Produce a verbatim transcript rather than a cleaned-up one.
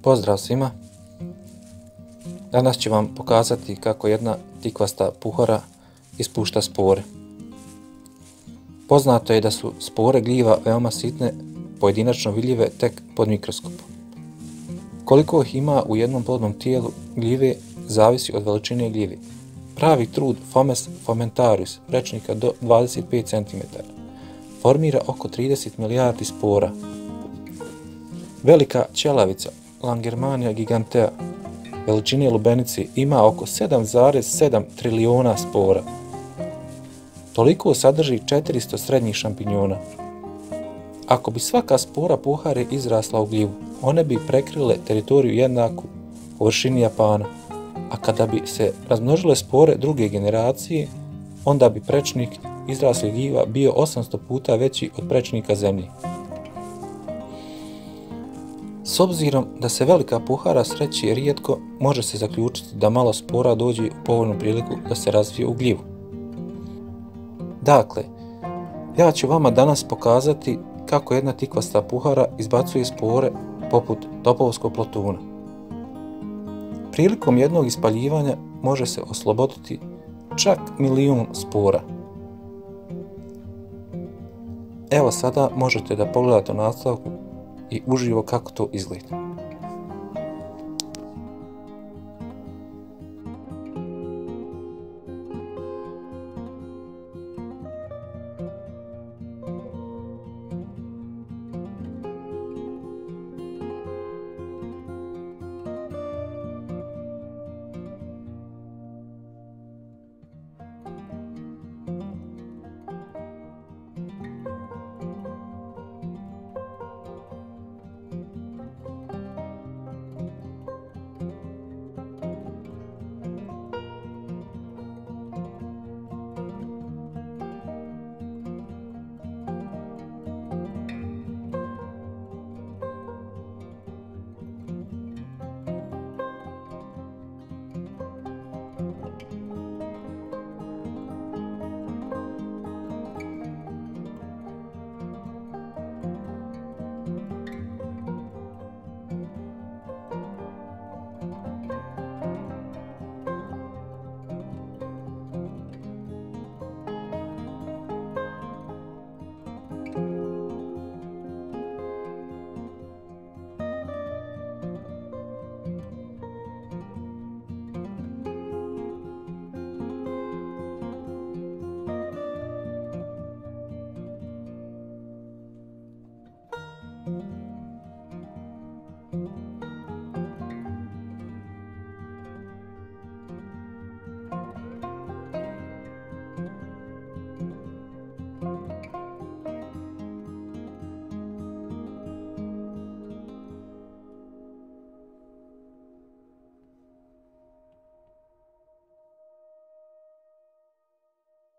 Pozdrav svima! Danas ću vam pokazati kako jedna tikvasta puhora ispušta spore. Poznato je da su spore gljiva veoma sitne, pojedinačno vidljive tek pod mikroskopom. Koliko ih ima u jednom plodnom tijelu gljive zavisi od veličine gljive. Pravi trud Fomes fomentarius prečnika do dvadeset pet centimetara formira oko trideset milijardi spora. Velika ćelavica Langermannia gigantea veličine lubenice ima oko sedam zarez sedam triliona spora. Toliko sadrži četiristo srednjih šampinjona. Ako bi svaka spora puhare izrasla u gljivu, one bi prekrile teritoriju jednaku površini Japana, a kada bi se razmnožile spore druge generacije, onda bi prečnik izraslih gljiva bio osamsto puta veći od prečnika Zemlje. S obzirom da se velika puhara sreće rijetko, može se zaključiti da malo spora dođe u povoljnu priliku da se razvije u gljivu. Dakle, ja ću vama danas pokazati kako jedna tikvasta puhara izbacuje spore poput topovskog plotuna. Prilikom jednog ispaljivanja može se osloboditi čak milijun spora. Evo sada možete da pogledate u nastavku i uživo kako to izgleda.